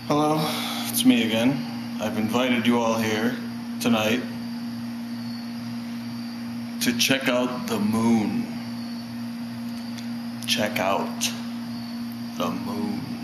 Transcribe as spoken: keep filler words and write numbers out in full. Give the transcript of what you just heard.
Hello, it's me again. I've invited you all here tonight to check out the moon. Check out the moon.